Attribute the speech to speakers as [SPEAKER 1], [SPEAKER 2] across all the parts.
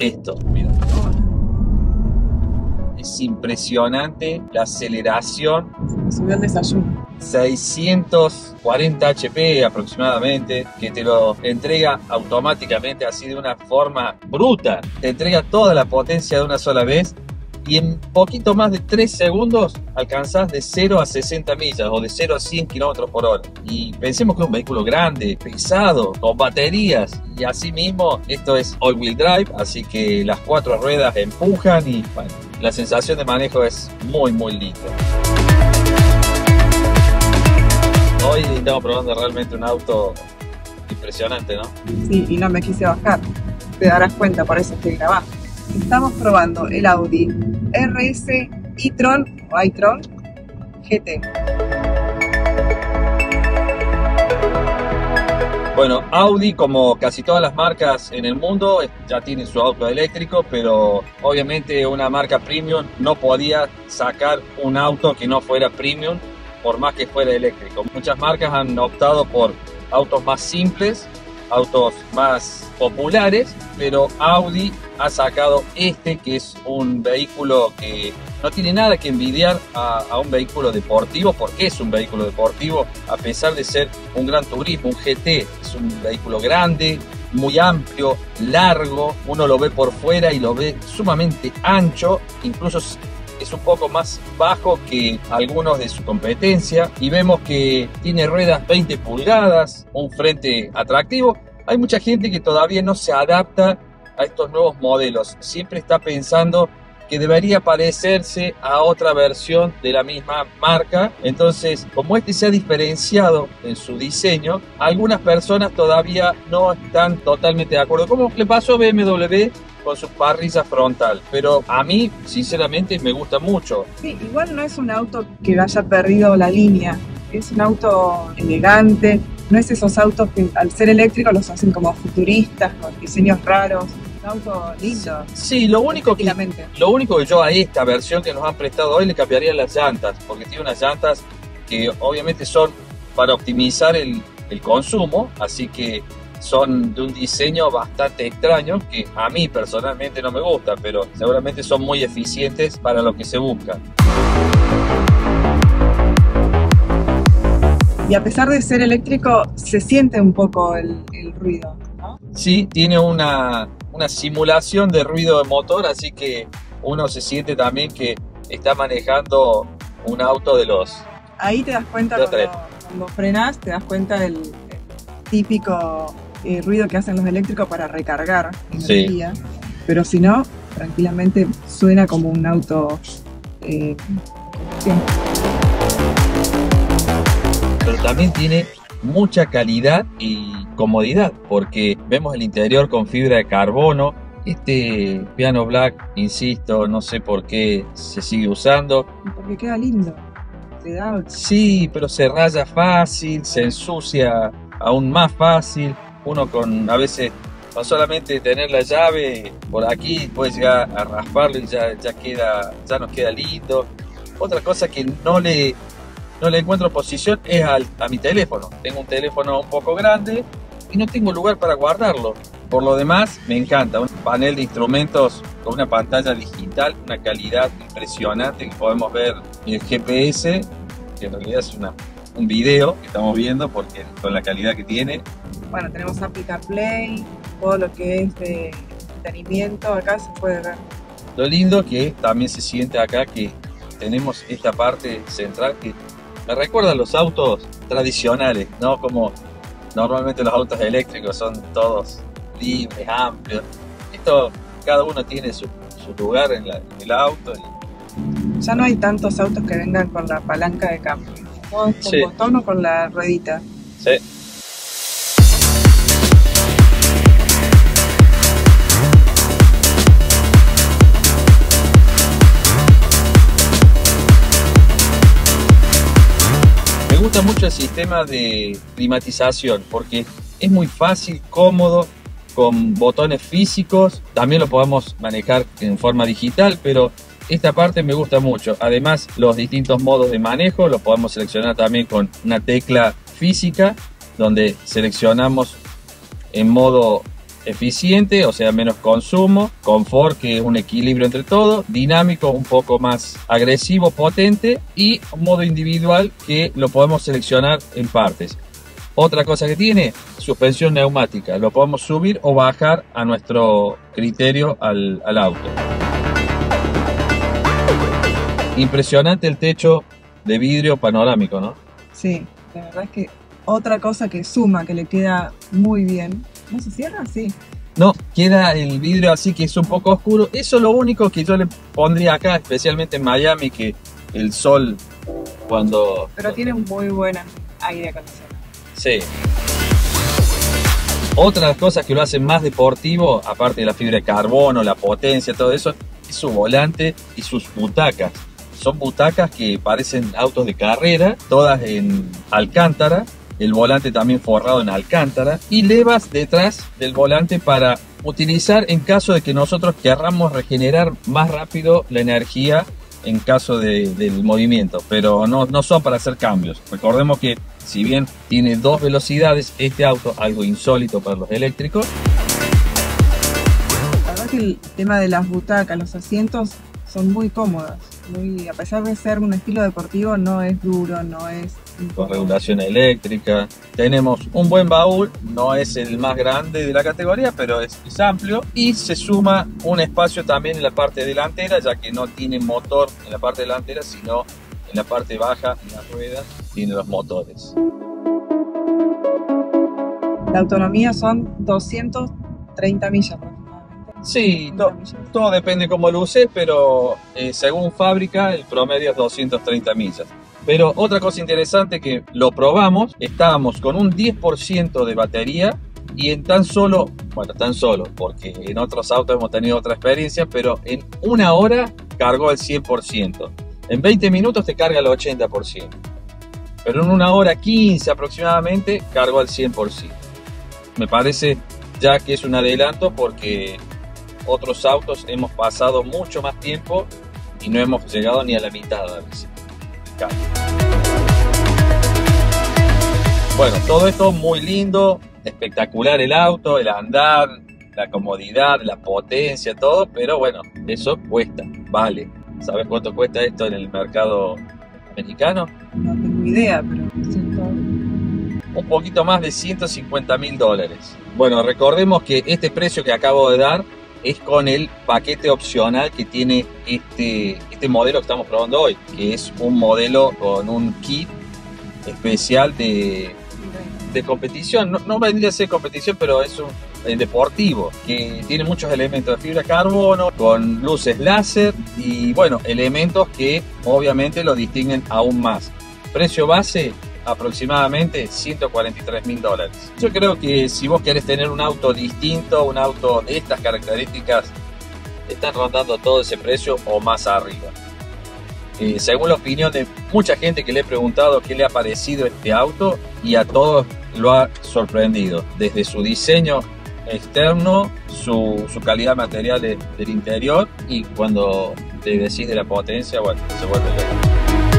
[SPEAKER 1] esto. Mira. Es impresionante la aceleración.
[SPEAKER 2] Se me subió el desayuno.
[SPEAKER 1] 640 HP aproximadamente, que te lo entrega automáticamente, así de una forma bruta. Te entrega toda la potencia de una sola vez y en poquito más de 3 segundos alcanzás de 0 a 60 millas o de 0 a 100 km por hora. Y pensemos que es un vehículo grande, pesado, con baterías, y así mismo esto es all-wheel drive, así que las 4 ruedas empujan y bueno, la sensación de manejo es muy linda. Hoy estamos probando realmente un auto impresionante, ¿no?
[SPEAKER 2] Sí, y no me quise bajar. Te darás cuenta, por eso estoy grabando. Estamos probando el Audi RS e-tron o i-tron GT.
[SPEAKER 1] Bueno, Audi, como casi todas las marcas en el mundo, ya tiene su auto eléctrico, pero obviamente una marca premium no podía sacar un auto que no fuera premium, por más que fuera eléctrico. Muchas marcas han optado por autos más simples, autos más populares, pero Audi ha sacado este, que es un vehículo que no tiene nada que envidiar a un vehículo deportivo, porque es un vehículo deportivo, a pesar de ser un gran turismo, un GT. Es un vehículo grande, muy amplio, largo, uno lo ve por fuera y lo ve sumamente ancho, incluso es un poco más bajo que algunos de su competencia, y vemos que tiene ruedas 20 pulgadas, un frente atractivo. Hay mucha gente que todavía no se adapta a estos nuevos modelos, siempre está pensando que debería parecerse a otra versión de la misma marca. Entonces, como este se ha diferenciado en su diseño, algunas personas todavía no están totalmente de acuerdo, como le pasó a BMW con su parrilla frontal, pero a mí sinceramente me gusta mucho.
[SPEAKER 2] Sí, igual no es un auto que haya perdido la línea, es un auto elegante, no es esos autos que al ser eléctricos los hacen como futuristas, con diseños raros. Un auto lindo.
[SPEAKER 1] Sí, lo único que yo a esta versión que nos han prestado hoy le cambiaría las llantas, porque tiene unas llantas que obviamente son para optimizar el consumo, así que son de un diseño bastante extraño que a mí personalmente no me gusta, pero seguramente son muy eficientes para lo que se busca.
[SPEAKER 2] Y a pesar de ser eléctrico, se siente un poco el ruido, ¿no?
[SPEAKER 1] Sí, tiene una simulación de ruido de motor, así que uno se siente también que está manejando un auto de los...
[SPEAKER 2] Ahí te das cuenta cuando frenás, te das cuenta del típico ruido que hacen los eléctricos para recargar energía. Sí. Pero si no, tranquilamente suena como un auto combustión.
[SPEAKER 1] Pero también tiene mucha calidad y comodidad, porque vemos el interior con fibra de carbono. Este piano black, insisto, no sé por qué se sigue usando.
[SPEAKER 2] Porque queda lindo.
[SPEAKER 1] Sí, pero se raya fácil, se ensucia aún más fácil. Uno a veces, no solamente tener la llave por aquí, puede llegar a rasparlo y ya nos queda lindo. Otra cosa que no le encuentro posición es a mi teléfono. Tengo un teléfono un poco grande y no tengo lugar para guardarlo. Por lo demás, me encanta. Un panel de instrumentos con una pantalla digital, una calidad impresionante, que podemos ver el GPS, que en realidad es un video que estamos viendo porque con la calidad que tiene.
[SPEAKER 2] Bueno, tenemos Apple CarPlay, todo lo que es de entretenimiento, acá se puede ver.
[SPEAKER 1] Lo lindo que también se siente acá que tenemos esta parte central que me recuerda a los autos tradicionales, ¿no? Como normalmente los autos eléctricos son todos libres, amplios. Esto, cada uno tiene su lugar en el auto.
[SPEAKER 2] Ya no hay tantos autos que vengan con la palanca de cambio. Con botón o con la ruedita.
[SPEAKER 1] Sí. Me gusta mucho el sistema de climatización porque es muy fácil, cómodo, con botones físicos. También lo podemos manejar en forma digital, pero esta parte me gusta mucho. Además, los distintos modos de manejo los podemos seleccionar también con una tecla física, donde seleccionamos en modo eficiente, o sea, menos consumo, confort, que es un equilibrio entre todo, dinámico, un poco más agresivo, potente, y un modo individual que lo podemos seleccionar en partes. Otra cosa que tiene, suspensión neumática, lo podemos subir o bajar a nuestro criterio al auto. Impresionante el techo de vidrio panorámico, ¿no?
[SPEAKER 2] Sí, la verdad es que otra cosa que suma, que le queda muy bien. ¿No se cierra? Sí.
[SPEAKER 1] No, queda el vidrio así que es un poco oscuro. Eso es lo único que yo le pondría acá, especialmente en Miami, que el sol cuando...
[SPEAKER 2] Pero tiene un muy buen aire acondicionado.
[SPEAKER 1] Sí. Otra de las cosas que lo hacen más deportivo, aparte de la fibra de carbono, la potencia, todo eso, es su volante y sus butacas. Son butacas que parecen autos de carrera, todas en alcántara. El volante también forrado en alcántara y levas detrás del volante para utilizar en caso de que nosotros querramos regenerar más rápido la energía en caso del movimiento, pero no son para hacer cambios. Recordemos que si bien tiene 2 velocidades, este auto, algo insólito para los eléctricos.
[SPEAKER 2] La verdad que el tema de las butacas, los asientos son muy cómodos, a pesar de ser un estilo deportivo, no es duro, no es...
[SPEAKER 1] Con regulación eléctrica. Tenemos un buen baúl, no es el más grande de la categoría, pero es amplio, y se suma un espacio también en la parte delantera, ya que no tiene motor en la parte delantera, sino en la parte baja, en las ruedas, tiene los motores.
[SPEAKER 2] La autonomía son 230 millas aproximadamente.
[SPEAKER 1] Sí, todo depende cómo lo uses, pero según fábrica el promedio es 230 millas. Pero otra cosa interesante que lo probamos, estábamos con un 10% de batería y en tan solo, porque en otros autos hemos tenido otra experiencia, pero en 1 hora cargó al 100%. En 20 minutos te carga al 80%. Pero en 1 hora 15 aproximadamente cargó al 100%. Me parece ya que es un adelanto porque otros autos hemos pasado mucho más tiempo y no hemos llegado ni a la mitad a veces. Bueno, todo esto muy lindo, espectacular el auto, el andar, la comodidad, la potencia, todo, pero bueno, eso cuesta, vale. ¿Sabes cuánto cuesta esto en el mercado mexicano?
[SPEAKER 2] No tengo idea, pero
[SPEAKER 1] un poquito más de $150.000. Bueno, recordemos que este precio que acabo de dar es con el paquete opcional que tiene este modelo que estamos probando hoy, que es un modelo con un kit especial de competición. No vendría a ser competición, pero es un deportivo que tiene muchos elementos de fibra de carbono, con luces láser y bueno, elementos que obviamente lo distinguen aún más. Precio base aproximadamente $143.000. Yo creo que si vos querés tener un auto distinto, un auto de estas características, están rondando todo ese precio o más arriba. Según la opinión de mucha gente que le he preguntado qué le ha parecido este auto, y a todos lo ha sorprendido, desde su diseño externo, su calidad material del interior, y cuando te decís de la potencia, bueno, se vuelve loco.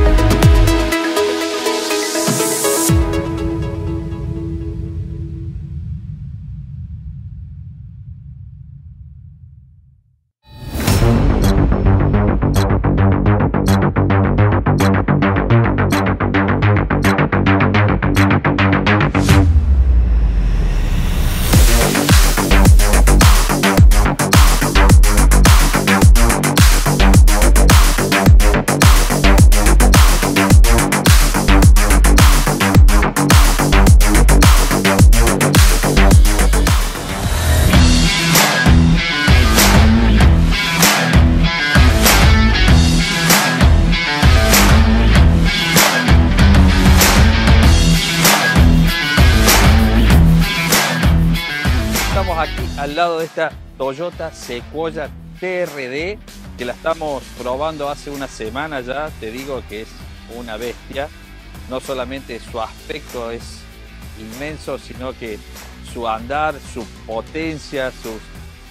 [SPEAKER 1] Al lado de esta Toyota Sequoia TRD, que la estamos probando hace una semana ya. Te digo que es una bestia. No solamente su aspecto es inmenso, sino que su andar, su potencia,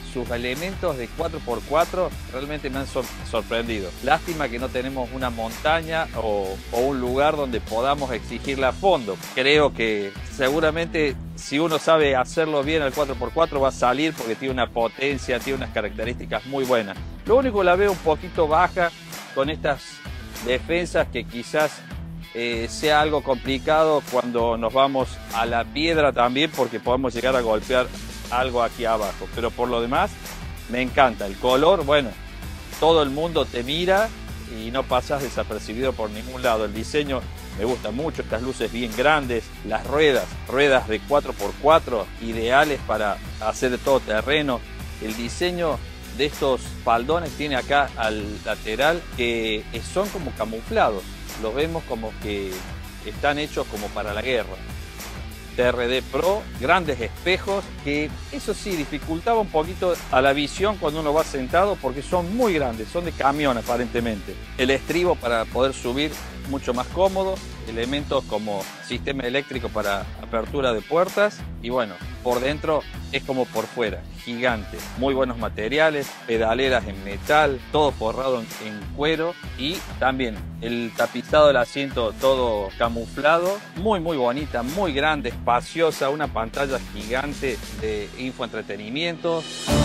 [SPEAKER 1] sus elementos de 4x4 realmente me han sorprendido. Lástima que no tenemos una montaña o un lugar donde podamos exigirle a fondo. Creo que seguramente si uno sabe hacerlo bien el 4x4 va a salir porque tiene una potencia, tiene unas características muy buenas. Lo único que la veo un poquito baja con estas defensas, que quizás sea algo complicado cuando nos vamos a la piedra también, porque podemos llegar a golpear algo aquí abajo. Pero por lo demás me encanta el color. Bueno, todo el mundo te mira y no pasas desapercibido por ningún lado. El diseño me gusta mucho, estas luces bien grandes, las ruedas de 4x4 ideales para hacer todo terreno. El diseño de estos faldones tiene acá al lateral que son como camuflados, los vemos como que están hechos como para la guerra. TRD Pro, grandes espejos, que eso sí dificultaba un poquito a la visión cuando uno va sentado porque son muy grandes, son de camión aparentemente. El estribo para poder subir mucho más cómodo, elementos como sistema eléctrico para apertura de puertas y bueno, por dentro es como por fuera, gigante, muy buenos materiales, pedaleras en metal, todo forrado en cuero y también el tapizado del asiento todo camuflado, muy bonita, muy grande, espaciosa, una pantalla gigante de infoentretenimiento.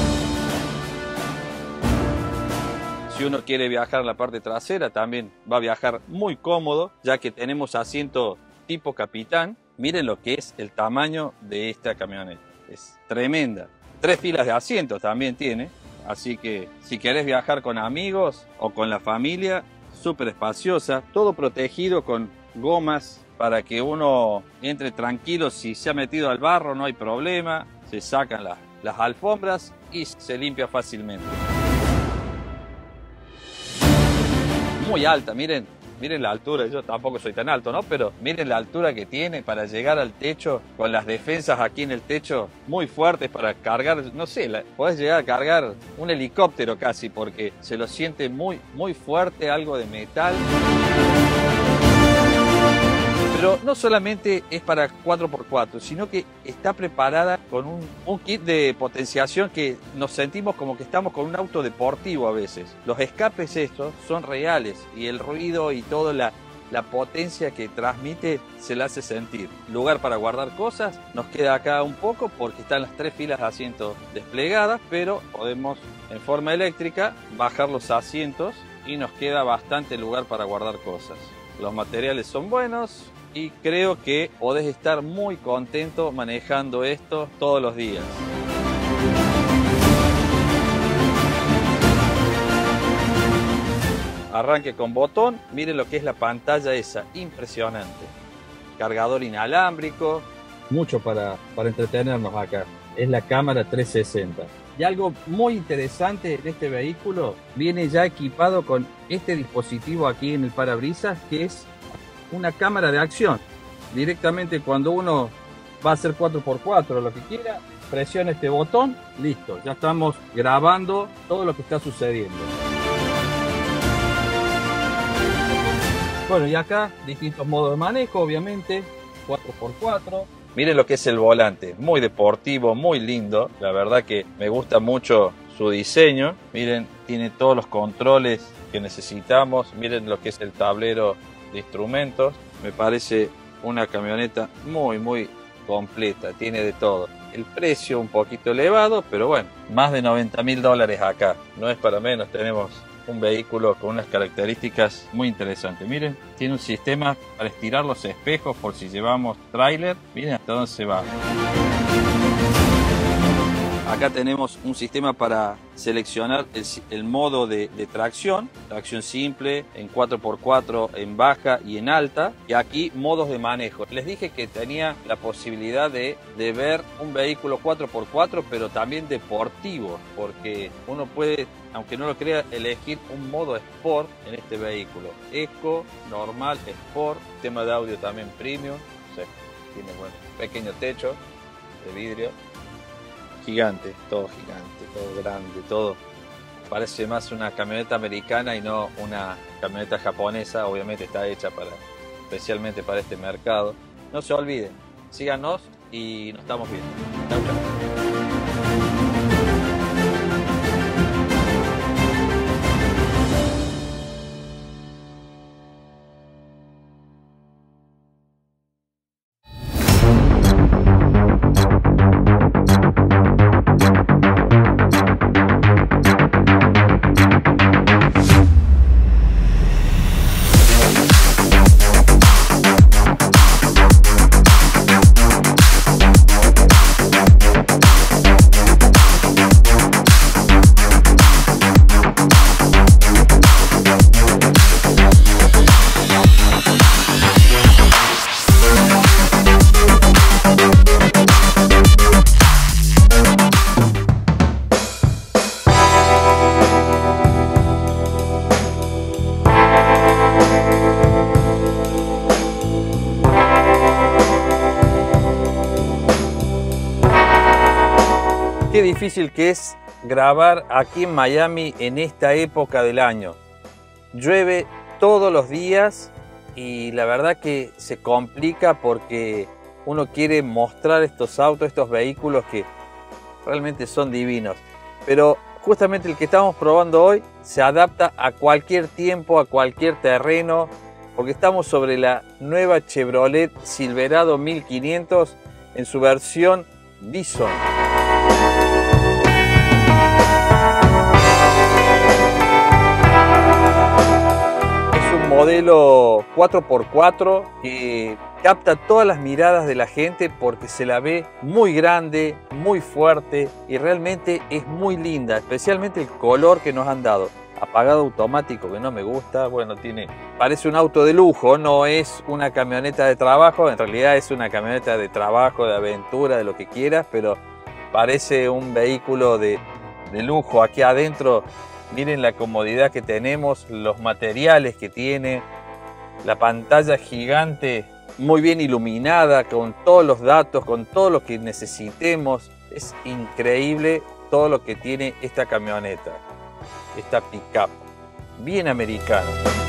[SPEAKER 1] Si uno quiere viajar en la parte trasera, también va a viajar muy cómodo, ya que tenemos asiento tipo capitán. Miren lo que es el tamaño de esta camioneta. Es tremenda. 3 filas de asientos también tiene. Así que si querés viajar con amigos o con la familia, súper espaciosa. Todo protegido con gomas para que uno entre tranquilo. Si se ha metido al barro no hay problema. Se sacan las alfombras y se limpia fácilmente. Muy alta, miren la altura, yo tampoco soy tan alto, ¿no? Pero miren la altura que tiene para llegar al techo, con las defensas aquí en el techo muy fuertes para cargar, no sé, podés llegar a cargar un helicóptero casi, porque se lo siente muy fuerte, algo de metal. Pero no solamente es para 4x4, sino que está preparada con un kit de potenciación que nos sentimos como que estamos con un auto deportivo a veces. Los escapes estos son reales y el ruido y toda la potencia que transmite se la hace sentir. Lugar para guardar cosas, nos queda acá un poco porque están las 3 filas de asientos desplegadas, pero podemos en forma eléctrica bajar los asientos y nos queda bastante lugar para guardar cosas. Los materiales son buenos. Y creo que podés estar muy contento manejando esto todos los días. Arranque con botón, miren lo que es la pantalla esa, impresionante. Cargador inalámbrico, mucho para entretenernos acá. Es la cámara 360. Y algo muy interesante de este vehículo, viene ya equipado con este dispositivo aquí en el parabrisas, que es una cámara de acción. Directamente cuando uno va a hacer 4x4 o lo que quiera, presiona este botón, listo, ya estamos grabando todo lo que está sucediendo. Bueno, y acá distintos modos de manejo, obviamente, 4x4. Miren lo que es el volante, muy deportivo, muy lindo. La verdad que me gusta mucho su diseño. Miren, tiene todos los controles que necesitamos. Miren lo que es el tablero de instrumentos. Me parece una camioneta muy completa, tiene de todo. El precio un poquito elevado, pero bueno, más de $90.000 acá, no es para menos. Tenemos un vehículo con unas características muy interesantes. Miren, tiene un sistema para estirar los espejos por si llevamos tráiler. Miren hasta dónde se va. Acá tenemos un sistema para seleccionar el modo de tracción simple, en 4x4, en baja y en alta. Y aquí modos de manejo. Les dije que tenía la posibilidad de ver un vehículo 4x4, pero también deportivo, porque uno puede, aunque no lo crea, elegir un modo Sport en este vehículo. Eco, normal, Sport, tema de audio también Premium. O sea, tiene pequeño techo de vidrio. Gigante, todo grande, todo. Parece más una camioneta americana y no una camioneta japonesa. Obviamente está hecha especialmente para este mercado. No se olviden, síganos y nos estamos viendo. Chau, chau. difícil que es grabar aquí en Miami en esta época del año. Llueve todos los días y la verdad que se complica porque uno quiere mostrar estos autos, estos vehículos que realmente son divinos. Pero justamente el que estamos probando hoy se adapta a cualquier tiempo, a cualquier terreno, porque estamos sobre la nueva Chevrolet Silverado 1500 en su versión Bison. Es un modelo 4x4 que capta todas las miradas de la gente porque se la ve muy grande, muy fuerte y realmente es muy linda, especialmente el color que nos han dado. Apagado automático, que no me gusta, bueno, parece un auto de lujo, no es una camioneta de trabajo, en realidad es una camioneta de trabajo, de aventura, de lo que quieras, pero parece un vehículo de lujo. Aquí adentro, miren la comodidad que tenemos, los materiales que tiene, la pantalla gigante, muy bien iluminada, con todos los datos, con todo lo que necesitemos. Es increíble todo lo que tiene esta camioneta. Esta pickup, bien americana.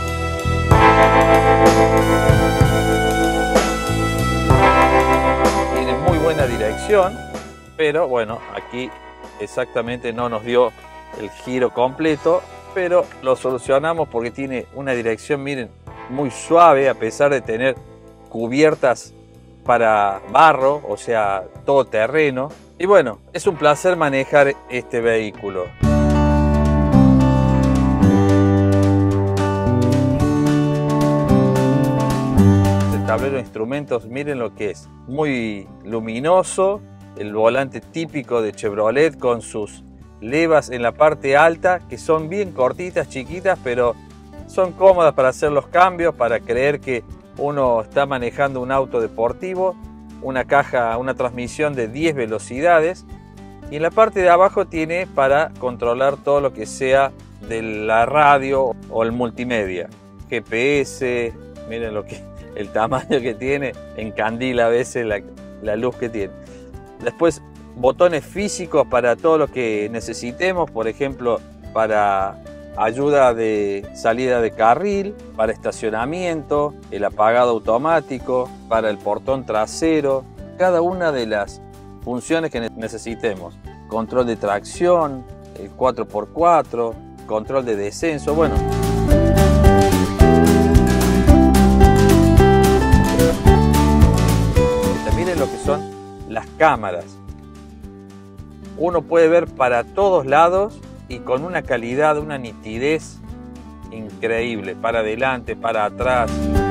[SPEAKER 1] Tiene muy buena dirección, pero bueno, aquí exactamente no nos dio el giro completo, pero lo solucionamos porque tiene una dirección, miren, muy suave a pesar de tener cubiertas para barro, o sea, todo terreno. Y bueno, es un placer manejar este vehículo. Tablero de instrumentos, miren lo que es, muy luminoso, el volante típico de Chevrolet con sus levas en la parte alta que son bien cortitas, chiquitas, pero son cómodas para hacer los cambios, para creer que uno está manejando un auto deportivo. Una transmisión de 10 velocidades y en la parte de abajo tiene para controlar todo lo que sea de la radio o el multimedia, GPS, miren el tamaño que tiene, encandila a veces la luz que tiene. Después botones físicos para todo lo que necesitemos, por ejemplo para ayuda de salida de carril, para estacionamiento, el apagado automático, para el portón trasero, cada una de las funciones que necesitemos. Control de tracción, el 4x4, control de descenso, bueno. Miren lo que son las cámaras. Uno puede ver para todos lados y con una calidad, una nitidez increíble, para adelante, para atrás.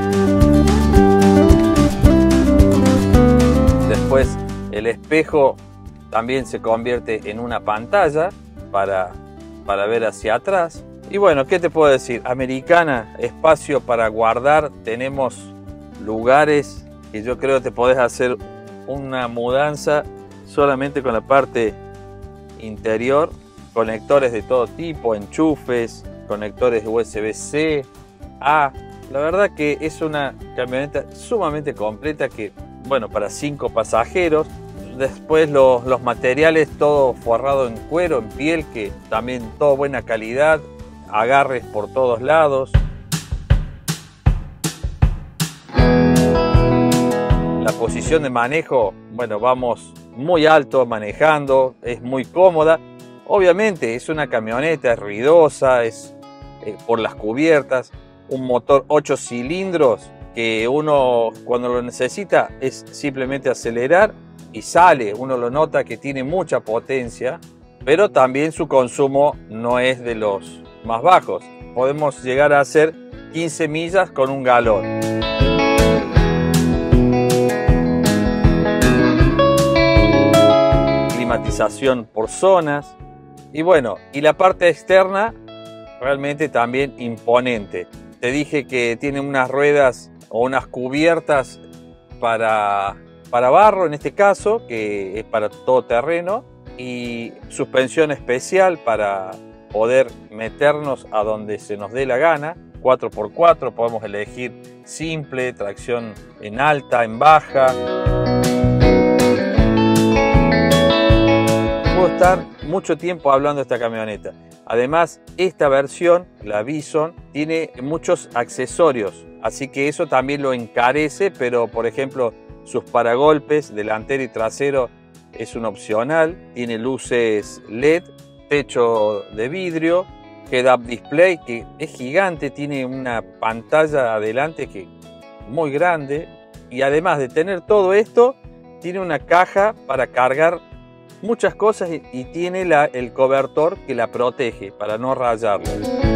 [SPEAKER 1] Después el espejo también se convierte en una pantalla para ver hacia atrás. Y bueno, ¿qué te puedo decir? Americana, espacio para guardar, tenemos lugares que yo creo que te podés hacer una mudanza solamente con la parte interior. Conectores de todo tipo, enchufes, conectores USB-C, A. La verdad que es una camioneta sumamente completa que, bueno, para 5 pasajeros. Después los materiales, todo forrado en cuero, en piel, que también todo buena calidad, agarres por todos lados. La posición de manejo, bueno, vamos muy alto manejando, es muy cómoda. Obviamente es una camioneta, es ruidosa, es por las cubiertas, un motor 8 cilindros que uno cuando lo necesita es simplemente acelerar y sale. Uno lo nota que tiene mucha potencia, pero también su consumo no es de los más bajos. Podemos llegar a hacer 15 millas con 1 galón. Climatización por zonas. Y bueno, y la parte externa realmente también imponente. Te dije que tiene unas ruedas o unas cubiertas para barro en este caso, que es para todo terreno, y suspensión especial para poder meternos a donde se nos dé la gana. 4x4, podemos elegir simple, tracción en alta, en baja. puedo estar mucho tiempo hablando de esta camioneta. Además, esta versión, la Bison, tiene muchos accesorios, así que eso también lo encarece, pero por ejemplo, sus paragolpes delantero y trasero es un opcional, tiene luces LED, techo de vidrio, head-up display que es gigante, tiene una pantalla adelante que es muy grande, y además de tener todo esto, tiene una caja para cargar muchas cosas y tiene el cobertor que la protege para no rayarla.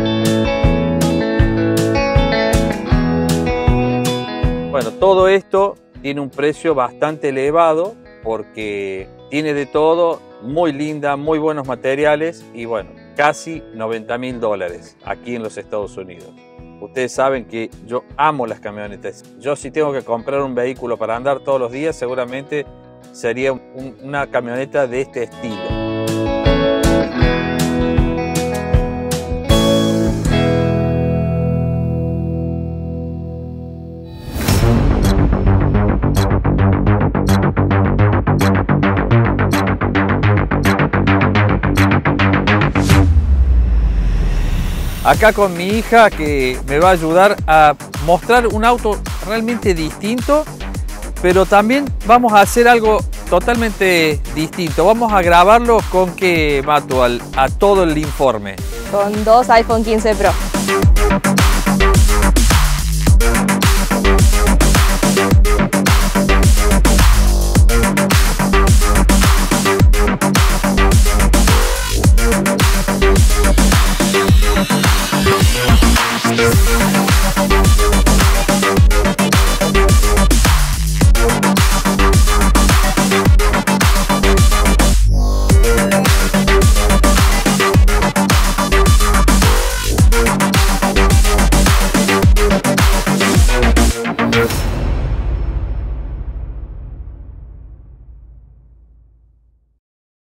[SPEAKER 1] Bueno, todo esto tiene un precio bastante elevado porque tiene de todo, muy linda, muy buenos materiales y bueno, casi $90.000 aquí en los Estados Unidos. Ustedes saben que yo amo las camionetas. Yo si tengo que comprar un vehículo para andar todos los días, seguramente sería una camioneta de este estilo. Acá con mi hija que me va a ayudar a mostrar un auto realmente distinto, pero también vamos a hacer algo totalmente distinto. Vamos a grabarlo con qué, Matu, a todo el informe.
[SPEAKER 3] Con 2 iPhone 15 Pro.